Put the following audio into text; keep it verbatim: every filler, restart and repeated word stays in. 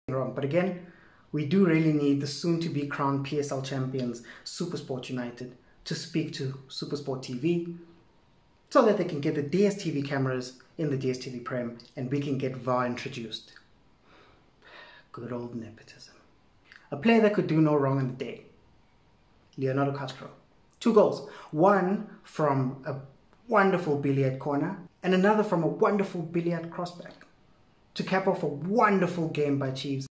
wrong. But again, we do really need the soon-to-be crowned P S L champions, Supersport United, to speak to Supersport T V so that they can get the D S T V cameras in the D S T V Prem and we can get V A R introduced. Good old nepotism. A player that could do no wrong on the day. Leonardo Castro. Two goals. One from a wonderful billiard corner and another from a wonderful billiard crossback to cap off a wonderful game by Chiefs.